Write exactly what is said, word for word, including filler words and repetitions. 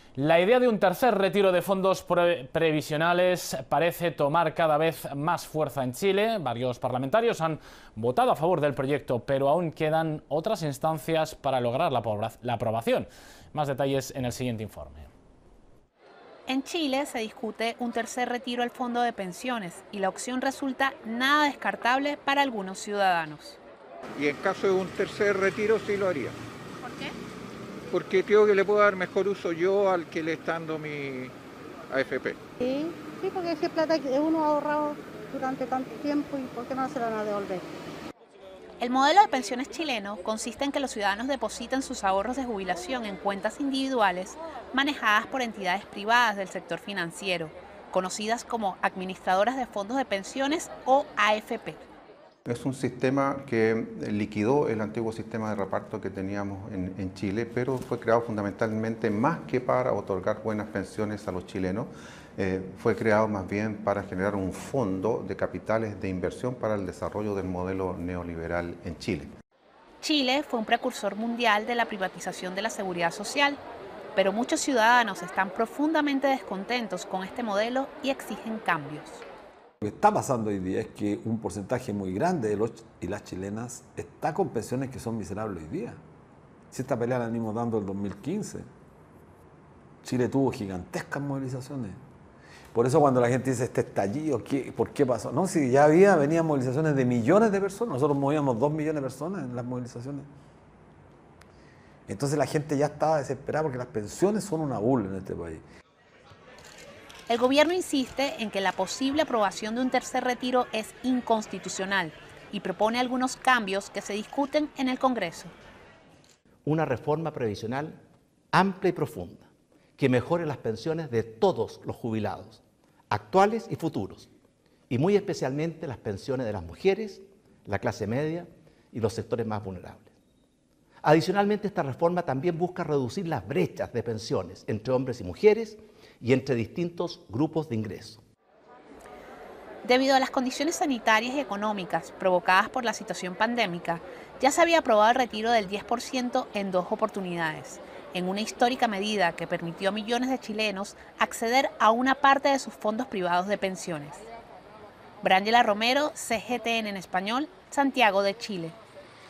La idea de un tercer retiro de fondos pre previsionales parece tomar cada vez más fuerza en Chile. Varios parlamentarios han votado a favor del proyecto, pero aún quedan otras instancias para lograr la, la aprobación. Más detalles en el siguiente informe. En Chile se discute un tercer retiro al fondo de pensiones y la opción resulta nada descartable para algunos ciudadanos. Y en caso de un tercer retiro sí lo haría. ¿Por qué? Porque creo que le puedo dar mejor uso yo al que le está dando mi A F P. Sí, sí, porque esa plata que uno ha ahorrado durante tanto tiempo y ¿por qué no se la van a devolver? El modelo de pensiones chileno consiste en que los ciudadanos depositan sus ahorros de jubilación en cuentas individuales manejadas por entidades privadas del sector financiero, conocidas como administradoras de fondos de pensiones o A F P. Es un sistema que liquidó el antiguo sistema de reparto que teníamos en, en Chile, pero fue creado fundamentalmente más que para otorgar buenas pensiones a los chilenos, eh, fue creado más bien para generar un fondo de capitales de inversión para el desarrollo del modelo neoliberal en Chile. Chile fue un precursor mundial de la privatización de la seguridad social, pero muchos ciudadanos están profundamente descontentos con este modelo y exigen cambios. Lo que está pasando hoy día es que un porcentaje muy grande de los y las chilenas está con pensiones que son miserables hoy día. Si esta pelea la venimos dando en el dos mil quince, Chile tuvo gigantescas movilizaciones. Por eso cuando la gente dice este estallido, ¿qué, ¿por qué pasó? No, si ya había, venían movilizaciones de millones de personas, nosotros movíamos dos millones de personas en las movilizaciones. Entonces la gente ya estaba desesperada porque las pensiones son una burla en este país. El gobierno insiste en que la posible aprobación de un tercer retiro es inconstitucional y propone algunos cambios que se discuten en el Congreso. Una reforma previsional amplia y profunda que mejore las pensiones de todos los jubilados, actuales y futuros, y muy especialmente las pensiones de las mujeres, la clase media y los sectores más vulnerables. Adicionalmente, esta reforma también busca reducir las brechas de pensiones entre hombres y mujeres y entre distintos grupos de ingreso. Debido a las condiciones sanitarias y económicas provocadas por la situación pandémica, ya se había aprobado el retiro del diez por ciento en dos oportunidades, en una histórica medida que permitió a millones de chilenos acceder a una parte de sus fondos privados de pensiones. Brángela Romero, C G T N en español, Santiago de Chile.